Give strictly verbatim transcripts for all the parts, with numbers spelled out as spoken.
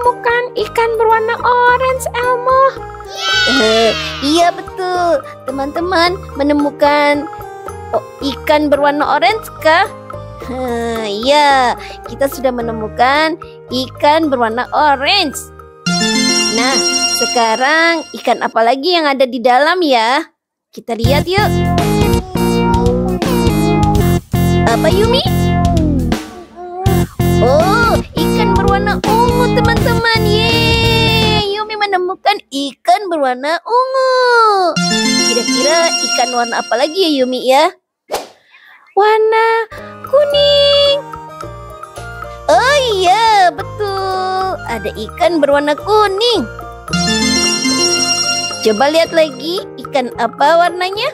menemukan ikan berwarna orange, Elmo. Uh, iya betul, teman-teman menemukan oh, ikan berwarna orange kah? Uh, iya, kita sudah menemukan ikan berwarna orange. Nah, sekarang ikan apa lagi yang ada di dalam ya? Kita lihat yuk. Apa Yumi? Oh, ikan berwarna ungu teman-teman. Yeay, Yumi menemukan ikan berwarna ungu. Kira-kira ikan warna apa lagi ya Yumi ya? Warna kuning. Oh iya, betul. Ada ikan berwarna kuning. Coba lihat lagi, ikan apa warnanya?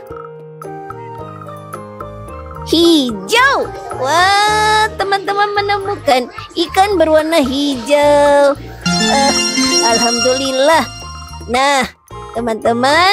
Hijau. Wah, teman-teman menemukan ikan berwarna hijau. Uh, Alhamdulillah. Nah, teman-teman,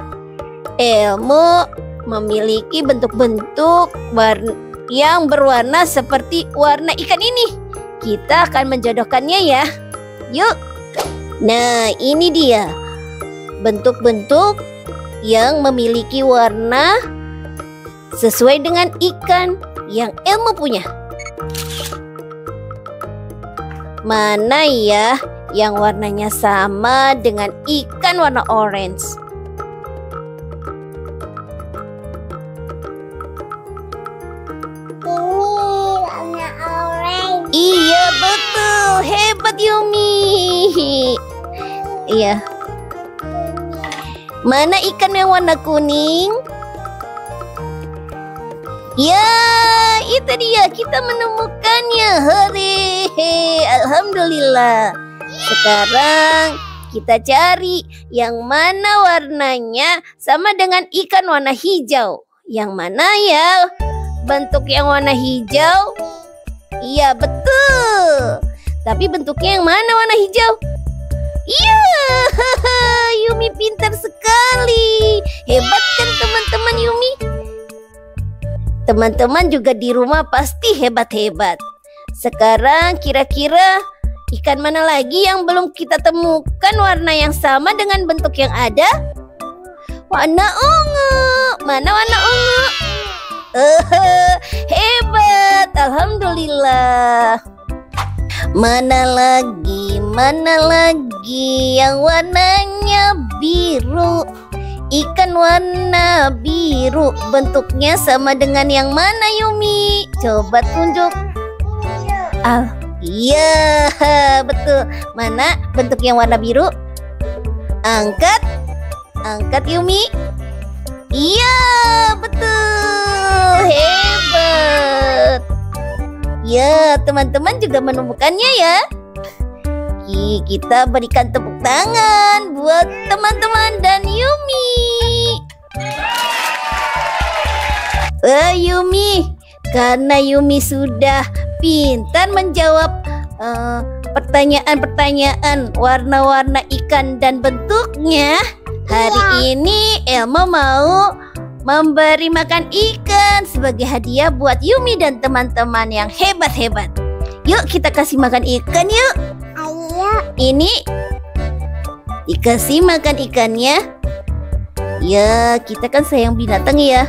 Elmo memiliki bentuk-bentuk warna yang berwarna seperti warna ikan ini. Kita akan menjodohkannya ya. Yuk. Nah, ini dia bentuk-bentuk yang memiliki warna sesuai dengan ikan yang Elmo punya. Mana ya yang warnanya sama dengan ikan warna orange? Iya betul, hebat Yumi. Iya. Mana ikan yang warna kuning? Ya, itu dia, kita menemukannya. Hore, alhamdulillah. Sekarang kita cari yang mana warnanya sama dengan ikan warna hijau. Yang mana ya bentuk yang warna hijau? Iya betul. Tapi bentuknya yang mana warna hijau? Iya, Yumi pintar sekali. Hebat kan teman-teman Yumi? Teman-teman juga di rumah pasti hebat-hebat. Sekarang kira-kira ikan mana lagi yang belum kita temukan warna yang sama dengan bentuk yang ada? Warna ungu. Mana warna ungu? Uh, hebat, alhamdulillah. Mana lagi, mana lagi yang warnanya biru? Ikan warna biru bentuknya sama dengan yang mana Yumi? Coba tunjuk. Ah, iya betul. Mana bentuk yang warna biru? Angkat, angkat Yumi. Iya betul, hebat. Ya, teman-teman juga menemukannya ya. Kita berikan tepuk tangan buat teman-teman dan Yumi. Eh Yumi, karena Yumi sudah pintar menjawab uh, pertanyaan-pertanyaan warna-warna ikan dan bentuknya, hari ini Elmo mau memberi makan ikan sebagai hadiah buat Yumi dan teman-teman yang hebat-hebat. Yuk kita kasih makan ikan yuk. Ayo. Ini dikasih makan ikannya. Ya, kita kan sayang binatang ya.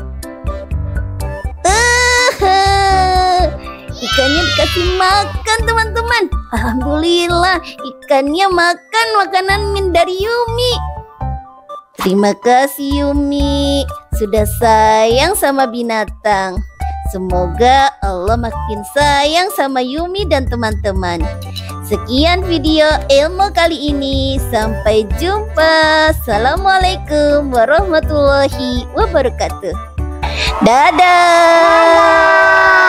Uh, ikannya dikasih makan teman-teman. Alhamdulillah, ikannya makan makanan dari Yumi. Terima kasih Yumi, sudah sayang sama binatang. Semoga Allah makin sayang sama Yumi dan teman-teman. Sekian video Elmo kali ini. Sampai jumpa. Assalamualaikum warahmatullahi wabarakatuh. Dadah.